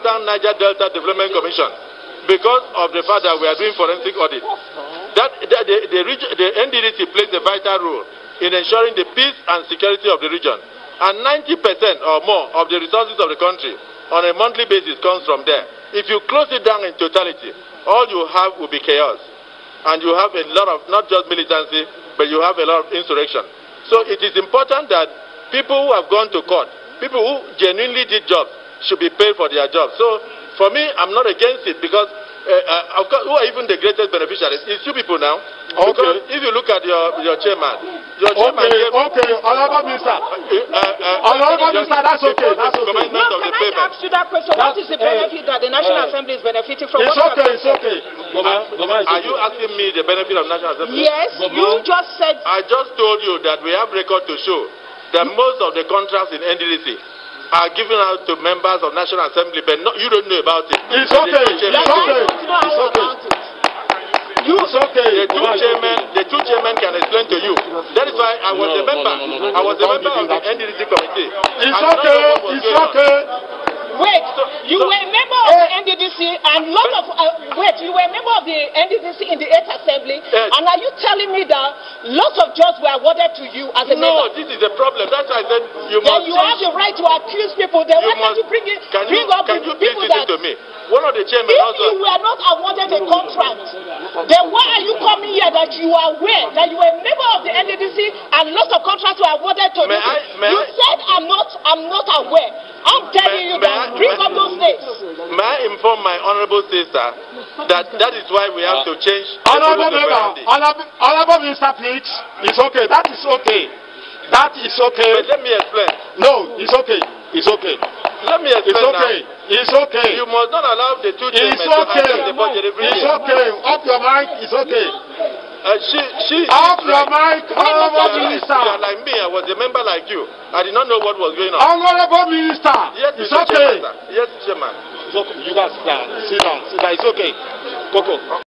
Northern Niger Delta Development Commission because of the fact that we are doing forensic audit. The NDDC plays a vital role in ensuring the peace and security of the region. And 90% or more of the resources of the country on a monthly basis comes from there. If you close it down in totality, all you have will be chaos. And you have a lot of, not just militancy, but you have a lot of insurrection. So it is important that people who have gone to court, people who genuinely did jobs, should be paid for their jobs. So for me, I'm not against it because of course, who are even the greatest beneficiaries? It's you people now. Okay. Because if you look at your chairman, Honorable Minister. Honorable Minister, that's okay. That's okay. No, can I ask you that question? What is the benefit that the National Assembly is benefiting from? It's okay, it's okay. Are you asking me the benefit of National Assembly? Yes, you just said. I just told you that we have record to show that most of the contracts in NDDC are given out to members of National Assembly, but you don't know about it. It's okay. It's okay. It's okay. It's okay. The two chairmen can explain to you. That is why I was a member. I was a member of the NDDC committee. It's okay. It's okay. Wait, you were a member of the NDDC and lot of you were a member of the NDDC in the 8th Assembly, and are you telling me that lots of jobs were awarded to you as a member? No, this is a problem. That's why I said you must. Then you have the right to accuse people. Then why can't you bring up can you people please that? listen to me? One of the chairmen If also. you were not awarded a contract, then why are you coming here that you are aware that you were a member of the NDDC and lots of contracts were awarded to you? You said I'm not aware. I'm telling you that bring up those names. May I inform my honorable sister that is why we have to change. Honorable Minister, please. It's okay. That is okay. That is okay. But let me explain. No, it's okay. It's okay. Let me explain. It's okay. Now. It's okay. You must not allow the two chairmen to hijack the budget every It's year. okay. Off your mic. It's okay. Off your mic, Honorable Minister. You are like me. I was a member like you. I did not know what was going on. Honorable Minister. Yes, it's okay. Chairman, yes, Chairman. You guys sit down. Sit down. It's okay. Coco.